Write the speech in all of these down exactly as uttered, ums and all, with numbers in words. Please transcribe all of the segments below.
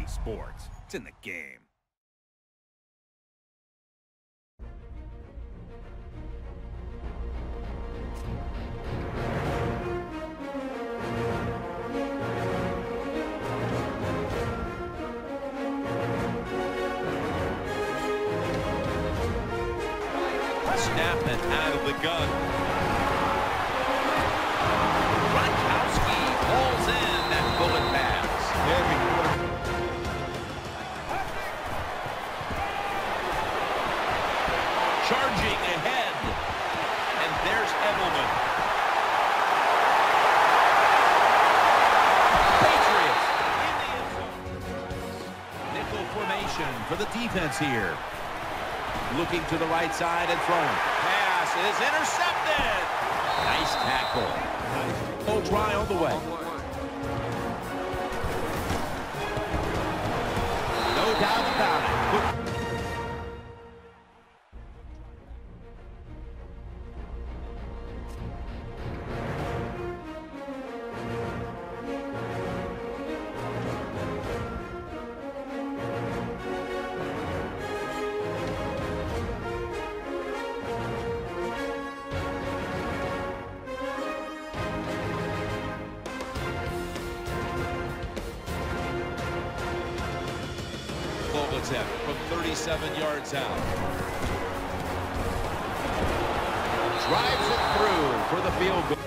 sports. It's in the game. Snapping out of the gun. Gronkowski pulls in that bullet pass. Charging ahead. And there's Edelman. Patriots in the end zone. Nickel formation for the defense here. Looking to the right side and throwing. Pass is intercepted. Nice tackle. Nice. Full try on the way. No doubt about it. From thirty-seven yards out. Drives it through for the field goal.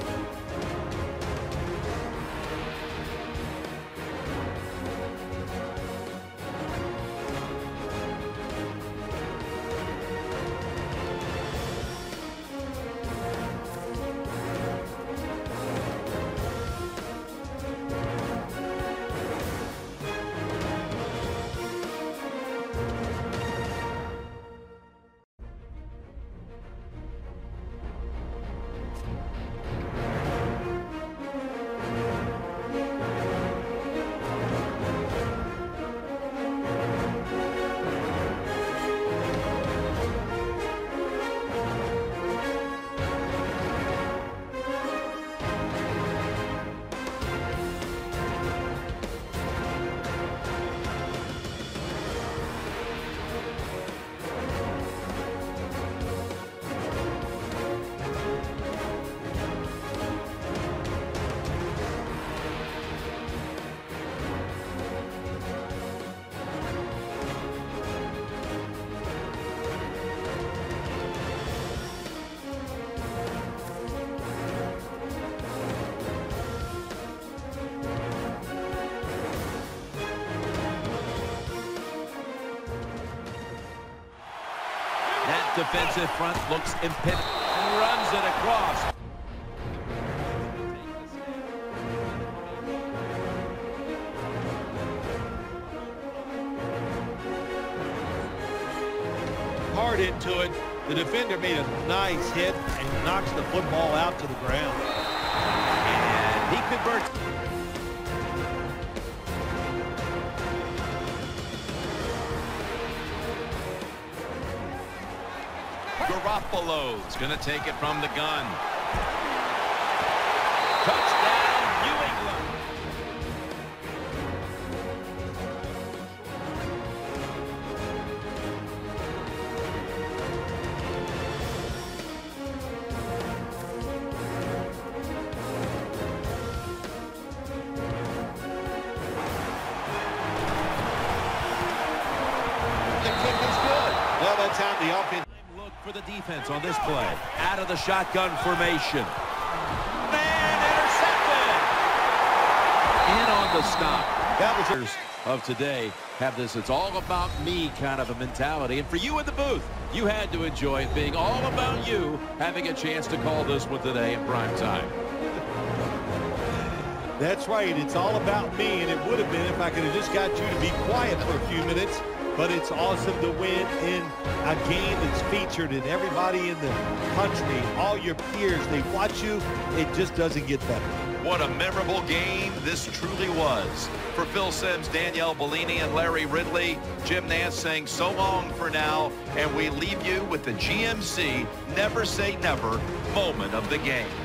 That defensive front looks impeded and runs it across. Hard into it. The defender made a nice hit and knocks the football out to the ground. And he converts. Garoppolo's going to take it from the gun. Touchdown, New England. The kick is good. Well, that's how the offense. For the defense on this play. Out of the shotgun formation. Man, intercepted! In on the stop. That was of today have this it's all about me kind of a mentality. And for you in the booth, you had to enjoy it being all about you having a chance to call this one today in prime time. That's right. It's all about me, and it would have been if I could have just got you to be quiet for a few minutes. But it's awesome to win in a game that's featured in everybody in the country, all your peers, they watch you. It just doesn't get better. What a memorable game this truly was. For Phil Simms, Danielle Bellini, and Larry Ridley, Jim Nance saying so long for now, and we leave you with the G M C Never Say Never moment of the game.